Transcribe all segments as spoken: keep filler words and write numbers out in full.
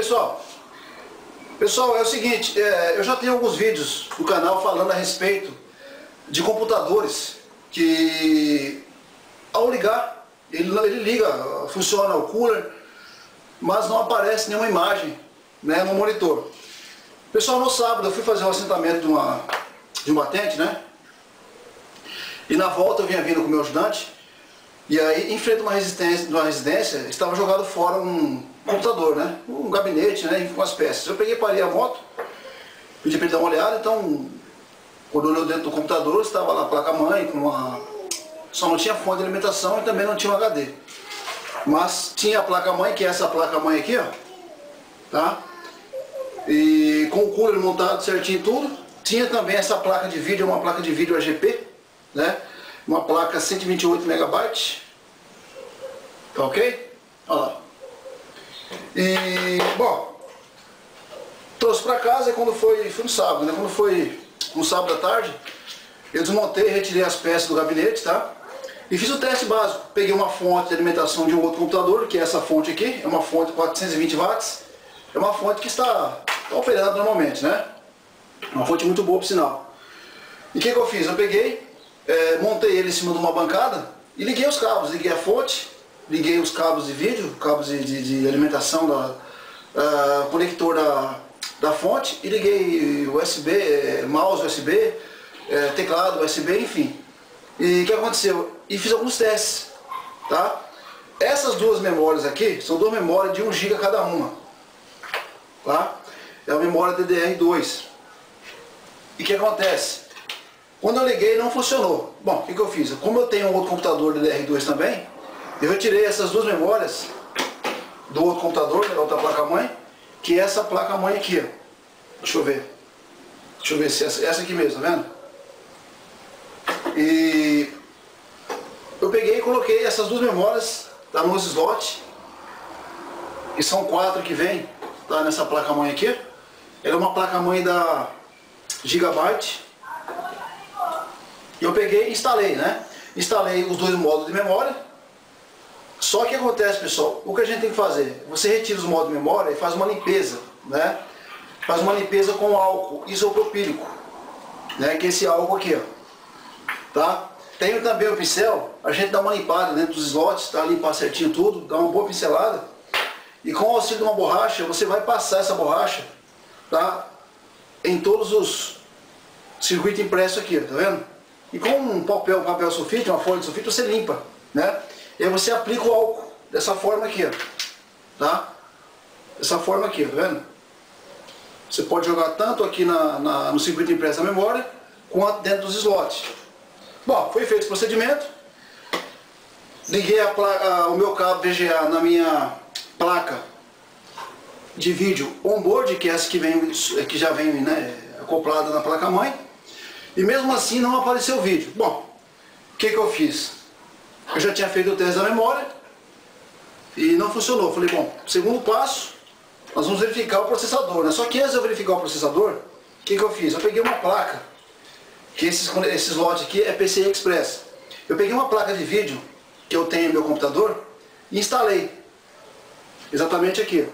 pessoal, pessoal, é o seguinte, é, eu já tenho alguns vídeos no canal falando a respeito de computadores que ao ligar, ele, ele liga, funciona o cooler, mas não aparece nenhuma imagem, né, no monitor. Pessoal, no sábado eu fui fazer um assentamento de uma, de um batente, né, e na volta eu vinha vindo com o meu ajudante, e aí em frente a uma, resistência, uma residência estava jogado fora um computador, né, um gabinete, né, com as peças. Eu peguei, parei a moto, pedi para ele dar uma olhada, então quando olhou dentro do computador estava lá a placa-mãe, com uma... só não tinha fonte de alimentação e também não tinha um H D. Mas tinha a placa-mãe, que é essa placa-mãe aqui, ó, tá? E com o cooler montado certinho e tudo. Tinha também essa placa de vídeo, uma placa de vídeo A G P, né? Uma placa cento e vinte e oito megabytes. Tá ok? Olha lá. E, bom, trouxe pra casa e quando foi, foi no sábado, né? Quando foi no sábado à tarde, eu desmontei, retirei as peças do gabinete, tá? E fiz o teste básico. Peguei uma fonte de alimentação de um outro computador, que é essa fonte aqui, é uma fonte de quatrocentos e vinte watts. É uma fonte que está, está operando normalmente, né? Uma fonte muito boa, por sinal. E o que, que eu fiz? Eu peguei, é, montei ele em cima de uma bancada e liguei os cabos. Liguei a fonte, liguei os cabos de vídeo, cabos de, de, de alimentação, da, uh, conector da, da fonte, e liguei U S B, mouse U S B, é, teclado U S B, enfim. E o que aconteceu? E fiz alguns testes, tá? Essas duas memórias aqui são duas memórias de um giga cada uma, tá? É a memória D D R dois. E o que acontece? Quando eu liguei não funcionou. Bom, o que, que eu fiz? Como eu tenho um outro computador D D R dois também, eu retirei essas duas memórias do outro computador, da outra placa-mãe, que é essa placa-mãe aqui, ó. Deixa eu ver. Deixa eu ver se essa, essa aqui mesmo, tá vendo? E eu peguei e coloquei essas duas memórias, tá, nos slots, que são quatro que vem, tá, nessa placa-mãe aqui. Ela é uma placa-mãe da Gigabyte. E eu peguei e instalei, né? Instalei os dois modos de memória. Só que acontece, pessoal, o que a gente tem que fazer? Você retira os modos de memória e faz uma limpeza, né? Faz uma limpeza com álcool isopropílico, né? Que é esse álcool aqui, ó. Tá? Tem também o pincel, a gente dá uma limpada dentro dos slots, tá? Limpar certinho tudo, dá uma boa pincelada. E com o auxílio de uma borracha, você vai passar essa borracha, tá? Em todos os circuitos impressos aqui, tá vendo? E com um papel, um papel sulfite, uma folha de sulfite, você limpa, né? E aí você aplica o álcool dessa forma aqui, ó, tá? Dessa forma aqui, tá vendo? Você pode jogar tanto aqui na, na, no circuito impresso da memória, quanto dentro dos slots. Bom, foi feito esse procedimento. Liguei a placa, a, o meu cabo V G A na minha placa de vídeo onboard, que é essa que, vem, que já vem, né, acoplada na placa-mãe. E mesmo assim não apareceu o vídeo. Bom, o que, que eu fiz? Eu já tinha feito o teste da memória e não funcionou. Falei, bom, segundo passo, nós vamos verificar o processador, né? Só que antes de eu verificar o processador, o que, que eu fiz? Eu peguei uma placa, que esses, esse slot aqui é P C I Express. Eu peguei uma placa de vídeo que eu tenho no meu computador e instalei. Exatamente aqui.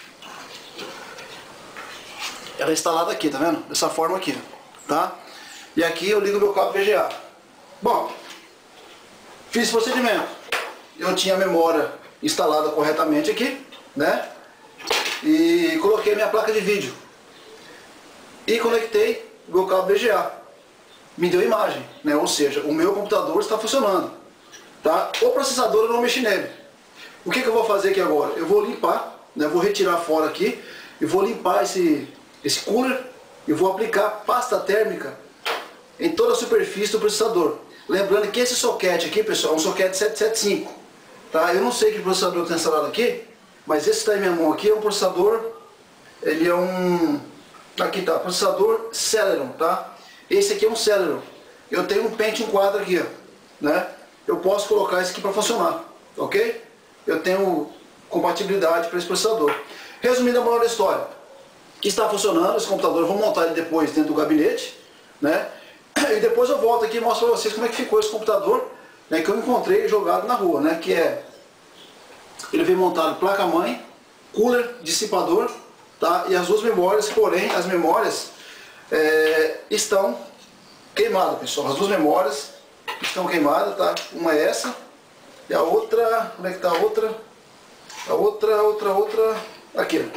Ela é instalada aqui, tá vendo? Dessa forma aqui, tá? E aqui eu ligo o meu cabo V G A. Bom, fiz o procedimento. Eu tinha a memória instalada corretamente aqui, né? E coloquei minha placa de vídeo. E conectei o meu cabo V G A. Me deu imagem, né? Ou seja, o meu computador está funcionando, tá? O processador eu não mexi nele. O que, que eu vou fazer aqui agora? Eu vou limpar, né? Vou retirar fora aqui e vou limpar esse, esse cooler e vou aplicar pasta térmica em toda a superfície do processador. Lembrando que esse soquete aqui, pessoal, é um soquete setecentos e setenta e cinco, tá? Eu não sei que processador eu tenho instalado aqui, mas esse que está em minha mão aqui é um processador, ele é um, aqui tá, processador Celeron, tá? Esse aqui é um Celeron. Eu tenho um Pentium quatro aqui, ó, né? Eu posso colocar esse aqui para funcionar, ok? Eu tenho compatibilidade para esse processador. Resumindo a moral da história, está funcionando esse computador, eu vou montar ele depois dentro do gabinete, né? E depois eu volto aqui e mostro para vocês como é que ficou esse computador, né, que eu encontrei jogado na rua, né? Que é, ele vem montado placa-mãe, cooler, dissipador, tá? E as duas memórias, porém as memórias é, estão queimadas, pessoal. As duas memórias estão queimadas, tá? Uma é essa e a outra, como é que tá a outra? A outra, outra, outra, aqui,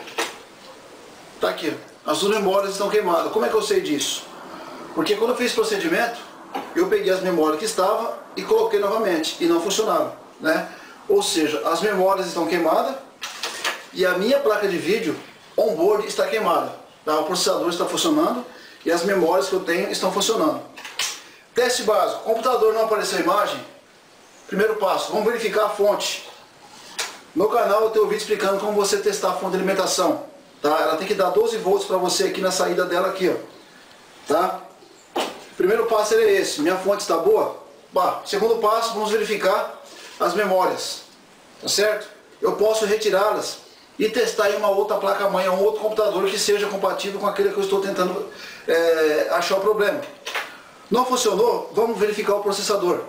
tá aqui. As duas memórias estão queimadas. Como é que eu sei disso? Porque quando eu fiz o procedimento, eu peguei as memórias que estavam e coloquei novamente e não funcionava, né? Ou seja, as memórias estão queimadas e a minha placa de vídeo onboard está queimada, tá? O processador está funcionando e as memórias que eu tenho estão funcionando. Teste básico: computador não apareceu a imagem. Primeiro passo, vamos verificar a fonte. No canal eu tenho um vídeo explicando como você testar a fonte de alimentação, tá? Ela tem que dar doze volts para você aqui na saída dela aqui, ó, tá? Primeiro passo seria esse: minha fonte está boa? Bah. Segundo passo, vamos verificar as memórias, tá certo? Eu posso retirá-las e testar em uma outra placa-mãe, um outro computador que seja compatível com aquele que eu estou tentando é, achar o problema. Não funcionou? Vamos verificar o processador,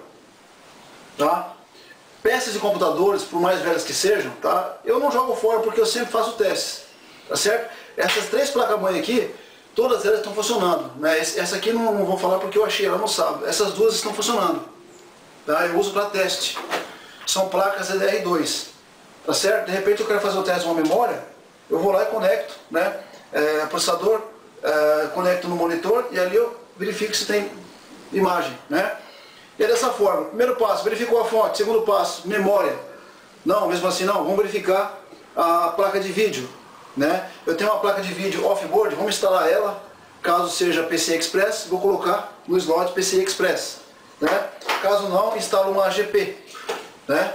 tá? Peças de computadores, por mais velhas que sejam, tá? Eu não jogo fora porque eu sempre faço testes, tá certo? Essas três placas-mãe aqui, todas elas estão funcionando, né? Essa aqui não, não vou falar porque eu achei ela no sábado. Essas duas estão funcionando, tá? Eu uso para teste. São placas D D R dois, tá certo? De repente eu quero fazer o teste de uma memória, eu vou lá e conecto, né? É, processador, é, conecto no monitor e ali eu verifico se tem imagem, né? E é dessa forma. Primeiro passo, verificou a fonte. Segundo passo, memória. Não, mesmo assim não. Vamos verificar a placa de vídeo, né? Eu tenho uma placa de vídeo off-board, vamos instalar ela. Caso seja P C I Express, vou colocar no slot P C I Express, né? Caso não, instalo uma A G P, né?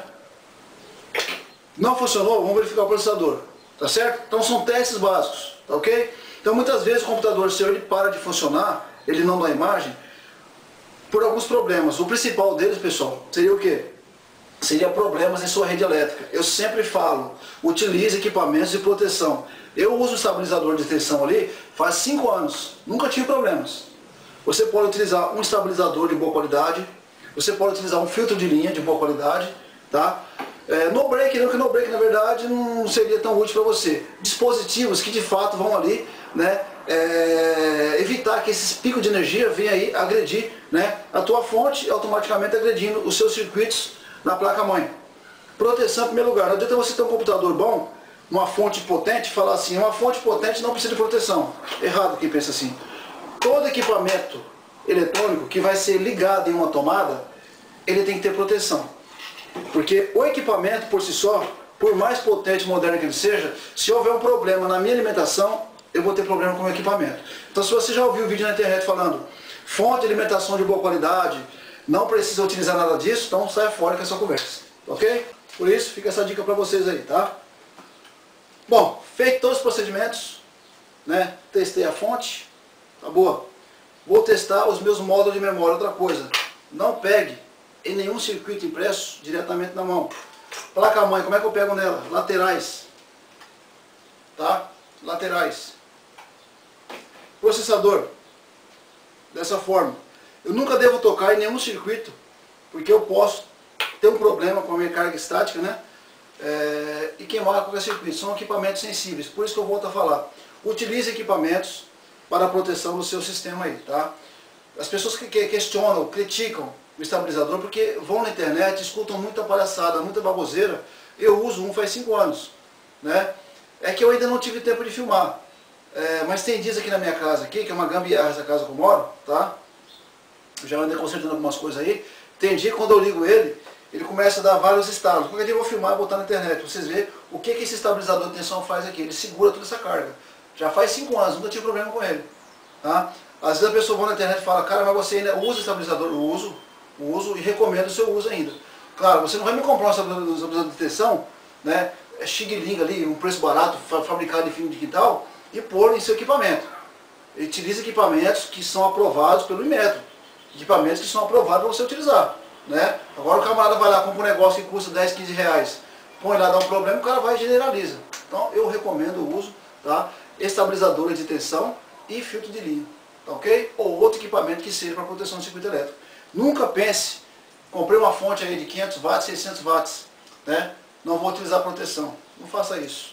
Não funcionou, vamos verificar o processador, tá certo? Então são testes básicos, tá ok? Então muitas vezes o computador seu ele para de funcionar, ele não dá imagem, por alguns problemas. O principal deles, pessoal, seria o quê? Seria problemas em sua rede elétrica. Eu sempre falo, utilize equipamentos de proteção. Eu uso o estabilizador de tensão ali faz cinco anos, nunca tive problemas. Você pode utilizar um estabilizador de boa qualidade, você pode utilizar um filtro de linha de boa qualidade, tá? É, no break, não que no break na verdade não seria tão útil para você. Dispositivos que de fato vão ali, né, é, evitar que esses picos de energia venham aí agredir, né, a tua fonte, automaticamente agredindo os seus circuitos na placa-mãe. Proteção em primeiro lugar. Não adianta você ter um computador bom, uma fonte potente, falar assim, uma fonte potente não precisa de proteção. Errado quem pensa assim. Todo equipamento eletrônico que vai ser ligado em uma tomada, ele tem que ter proteção. Porque o equipamento por si só, por mais potente e moderno que ele seja, se houver um problema na minha alimentação, eu vou ter problema com o equipamento. Então se você já ouviu o vídeo na internet falando fonte de alimentação de boa qualidade, não precisa utilizar nada disso, então sai fora com essa conversa, ok? Por isso, fica essa dica para vocês aí, tá? Bom, feito todos os procedimentos, né? Testei a fonte, tá boa. Vou testar os meus módulos de memória. Outra coisa, não pegue em nenhum circuito impresso diretamente na mão. Placa-mãe, como é que eu pego nela? Laterais, tá? Laterais. Processador, dessa forma. Eu nunca devo tocar em nenhum circuito, porque eu posso ter um problema com a minha carga estática, né? É, e queimar qualquer circuito. São equipamentos sensíveis, por isso que eu volto a falar. Utilize equipamentos para a proteção do seu sistema aí, tá? As pessoas que questionam, criticam o estabilizador, porque vão na internet, escutam muita palhaçada, muita baboseira. Eu uso um faz cinco anos, né? É que eu ainda não tive tempo de filmar. É, mas tem dias aqui na minha casa, aqui, que é uma gambiarra essa casa que eu moro, tá? Eu já andei consertando algumas coisas aí. Tem dia que quando eu ligo ele, ele começa a dar vários estalos. Qualquer dia eu vou filmar e botar na internet, pra vocês verem o que, que esse estabilizador de tensão faz aqui. Ele segura toda essa carga. Já faz cinco anos, nunca tive problema com ele, tá? Às vezes a pessoa vai na internet e fala, cara, mas você ainda usa estabilizador? Eu uso, uso e recomendo o seu uso ainda. Claro, você não vai me comprar um estabilizador de tensão, né? É Xing-Ling ali, um preço barato, fabricado em fim de quintal, e pôr em seu equipamento. Ele utiliza equipamentos que são aprovados pelo Inmetro. Equipamentos que são aprovados para você utilizar, né? Agora o camarada vai lá, compra um negócio que custa dez, quinze reais, põe lá, dá um problema, o cara vai e generaliza. Então eu recomendo o uso, tá? Estabilizadores de tensão e filtro de linha, tá ok? Ou outro equipamento que seja para proteção do circuito elétrico. Nunca pense, comprei uma fonte aí de quinhentos watts, seiscentos watts, né? Não vou utilizar proteção. Não faça isso,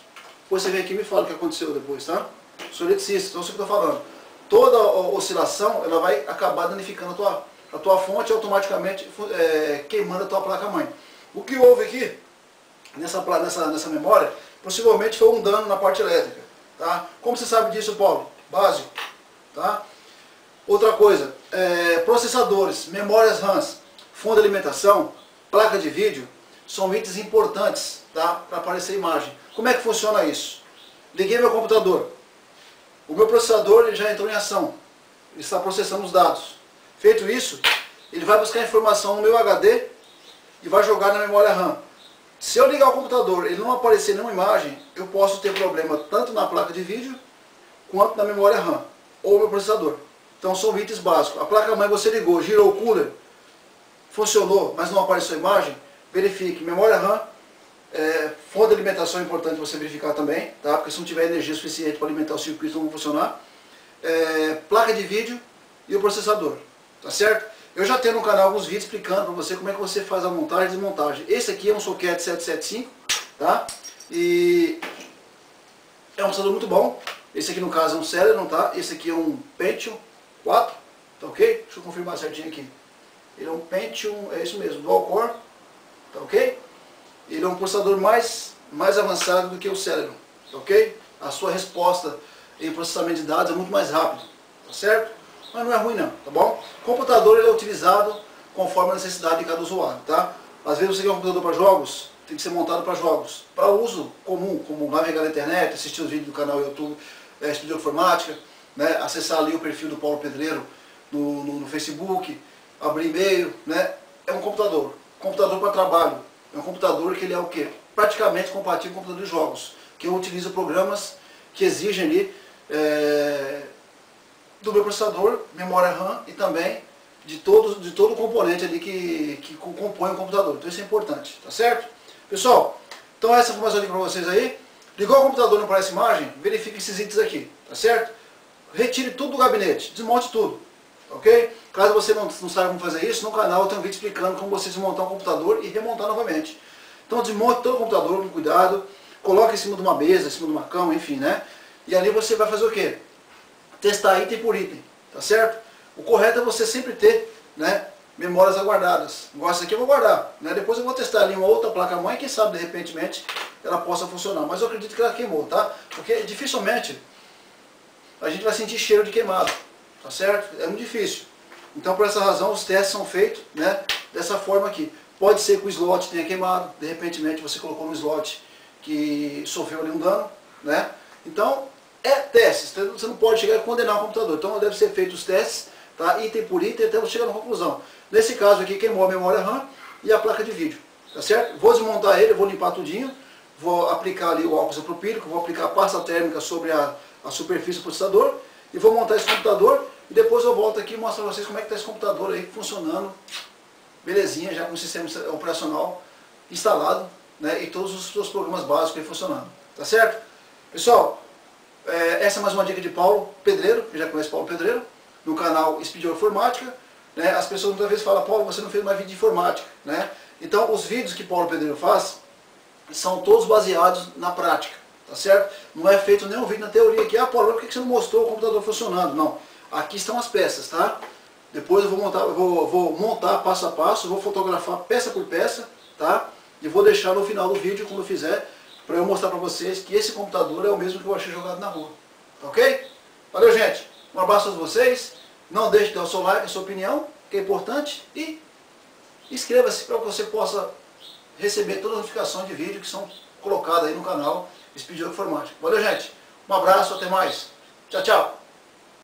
Depois você vem aqui e me fala o que aconteceu depois, tá? Sou eletricista, então é isso que eu estou falando. Toda oscilação, ela vai acabar danificando a tua, a tua fonte, automaticamente é, queimando a tua placa-mãe. O que houve aqui, nessa, nessa, nessa memória, possivelmente foi um dano na parte elétrica, tá? Como você sabe disso, Paulo? Básico, tá? Outra coisa, é, processadores, memórias rãs, fundo de alimentação, placa de vídeo, são itens importantes, tá? Para aparecer a imagem. Como é que funciona isso? Liguei meu computador. O meu processador ele já entrou em ação. Ele está processando os dados. Feito isso, ele vai buscar informação no meu H D e vai jogar na memória RAM. Se eu ligar o computador e ele não aparecer nenhuma imagem, eu posso ter problema tanto na placa de vídeo quanto na memória RAM ou no processador. Então são itens básicos. A placa-mãe você ligou, girou o cooler, funcionou, mas não apareceu a imagem, verifique. Memória RAM, é, fonte de alimentação é importante você verificar também, tá? Porque se não tiver energia suficiente para alimentar o circuito não vai funcionar. É, placa de vídeo e o processador, tá certo? Eu já tenho no canal alguns vídeos explicando para você como é que você faz a montagem e desmontagem. Esse aqui é um socket setecentos e setenta e cinco, tá? E é um processador muito bom. Esse aqui no caso é um Celeron, tá? Esse aqui é um Pentium quatro, tá ok? Deixa eu confirmar certinho aqui. Ele é um Pentium, é isso mesmo, Dual Core, tá ok? Ele é um processador mais, mais avançado do que o Celeron, tá ok? A sua resposta em processamento de dados é muito mais rápido, tá certo? Mas não é ruim não, tá bom? O computador ele é utilizado conforme a necessidade de cada usuário, tá? Às vezes você quer um computador para jogos, tem que ser montado para jogos. Para uso comum, como navegar na internet, assistir os vídeos do canal YouTube, é, Estúdio Informática, né? Acessar ali o perfil do Paulo Pedreiro no, no, no Facebook, abrir e-mail, né? É um computador. Computador para trabalho. É um computador que ele é o quê? Praticamente compatível com o computador de jogos. Que eu utilizo programas que exigem ali é, do meu processador, memória RAM e também de todo, de todo o componente ali que, que compõe o computador. Então isso é importante, tá certo? Pessoal, então essa informação aqui para vocês aí. Ligou o computador, não aparece imagem, verifique esses itens aqui, tá certo? Retire tudo do gabinete, desmonte tudo, ok? Caso você não, não saiba como fazer isso, no canal eu tenho um vídeo explicando como você desmontar um computador e remontar novamente. Então desmonte todo o computador com cuidado, coloque em cima de uma mesa, em cima de uma cama, enfim, né? E ali você vai fazer o quê? Testar item por item, tá certo? O correto é você sempre ter, né, memórias aguardadas. Igual essa aqui eu vou guardar, né? Depois eu vou testar ali uma outra placa-mãe, quem sabe de repente ela possa funcionar. Mas eu acredito que ela queimou, tá? Porque dificilmente a gente vai sentir cheiro de queimado, tá certo? É muito difícil. Então por essa razão os testes são feitos, né, dessa forma aqui. Pode ser que o slot tenha queimado, de repente você colocou no slot que sofreu ali um dano, né? Então é testes, você não pode chegar a condenar o computador. Então deve ser feitos os testes, tá? Item por item, até você chegar na conclusão. Nesse caso aqui queimou a memória RAM e a placa de vídeo, tá certo? Vou desmontar ele, vou limpar tudinho, vou aplicar ali o álcool isopropílico, vou aplicar pasta térmica sobre a, a superfície do processador e vou montar esse computador e depois eu volto aqui e mostro para vocês como é que está esse computador aí funcionando, belezinha, já com o sistema operacional instalado, né, e todos os seus programas básicos aí funcionando, tá certo? Pessoal, é, essa é mais uma dica de Paulo Pedreiro, que já conhece Paulo Pedreiro, no canal Speed Informática, né? As pessoas muitas vezes falam, Paulo, você não fez mais vídeo de informática, né? Então os vídeos que Paulo Pedreiro faz são todos baseados na prática, tá certo? Não é feito nenhum vídeo na teoria aqui, ah, Paulo, por que você não mostrou o computador funcionando? Não, aqui estão as peças, tá? Depois eu vou montar, eu vou, vou montar passo a passo, vou fotografar peça por peça, tá? E vou deixar no final do vídeo, quando eu fizer, para eu mostrar para vocês que esse computador é o mesmo que eu achei jogado na rua, tá ok? Valeu, gente! Um abraço a vocês, não deixe de dar o seu like, a sua opinião, que é importante, e inscreva-se para que você possa receber todas as notificações de vídeo que são colocadas aí no canal Speed Informática. Valeu, gente! Um abraço, até mais! Tchau, tchau!